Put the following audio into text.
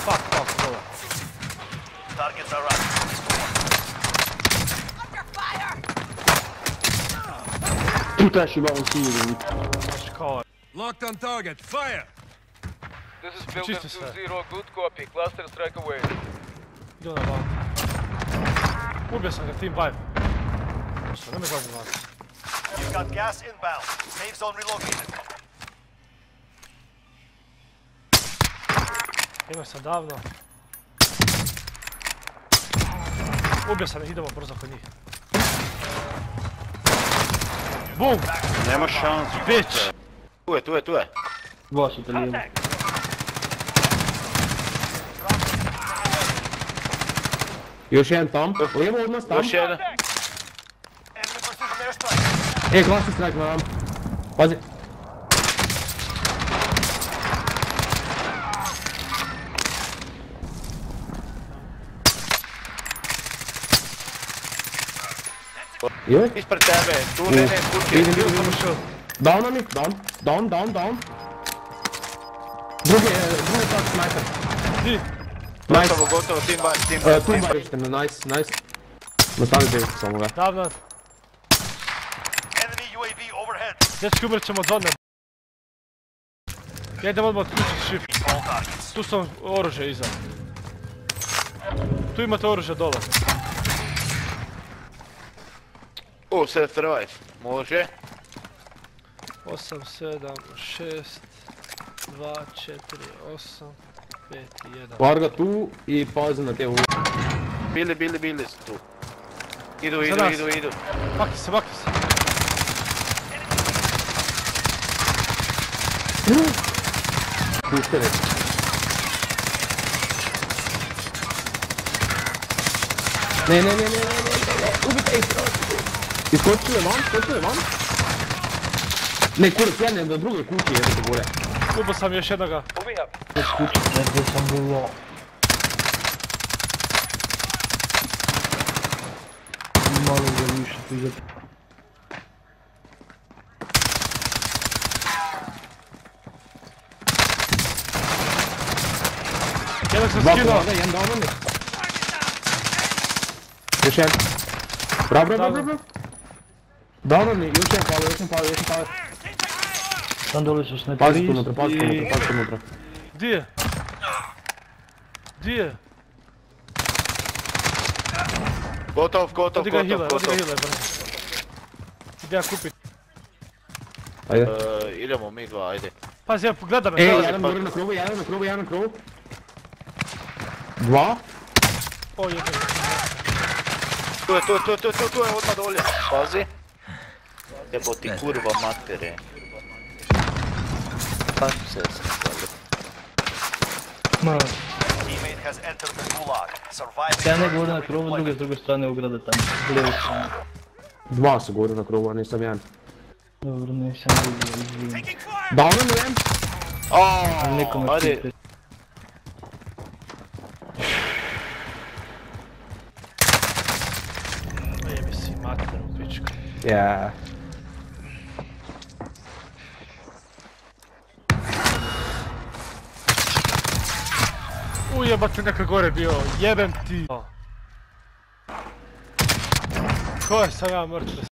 Fuck, dole. Targets are up. Tu trebaš ima on cilj. Znači kao... Locked on target, fire! This is Builder 2-0, good copy, cluster strike away. Idu na van. Ubio sam ga, team 5. Što, ne me gledam vas. You've got gas inbound. Safe zone relocated. Imao sam davno. Ubio sam ih, idemo brzo kod njih. Bum! Nema šansu. Bitch! Tu je. Dva su te lijevo. Još jedan tam. Lijevo od nas tam. Još jedan. Enemy precision airstrike. Klasi strike na nam. Pazi. Joj? Ispred tebe, tu ne, kuće. Vidim. Down na mi, down. Drugi tak sniper. Di? Gotovo, team bar. Nice. Nastavi David samo ga. Davno. Enemy UAV overhead. Dečki, umret ćemo od zone. Ja idem odmah otključiti shift. All targets. Tu sam oružje iza. Tu imate oružje dole. Self revive. Može. 8, 7, 6, 2, 4, 8, 5, 1. Varga tu i pazi na te ulice. Bili su tu. Idu. Maki se. Pušte reći. Ne. Ubite ih. Iskočio je van. Ne, kurac, ja do druge kuće jebate gore. Ubio sam još jednoga. Gdje sam bilo. Malo ga više pizati. Jednog sam skinuo. Jedan down mi. Još jedan. Bravo. Down mi, još jedan palo. Tam dole su snajperi. Pazi tu unutra. Di je? Gotov. Odi ga healer, brzo. Ide ja kupit. Ajde. Idemo mi dva, ajde. Pazi, ja gleda me. Jedan na krovu. Dva. O, jebe. Tu je odmah dolje. Pazi. Jebo ti kurva matere. Kako se sam. Teammate has entered the gulag. Surviving. Ja ne govorim na krovu, s druge strane ograde tamo, s lijeve strane. Dva su gore na krovu, a nisam jedan. Dobro, nisam vidio, izvijem. Down na jedan. Neko me Ajde. pite. Jebe si materu, pička. Ja. Ujebate, neka gore bio, jebem ti. Ko je sam ja mrtve?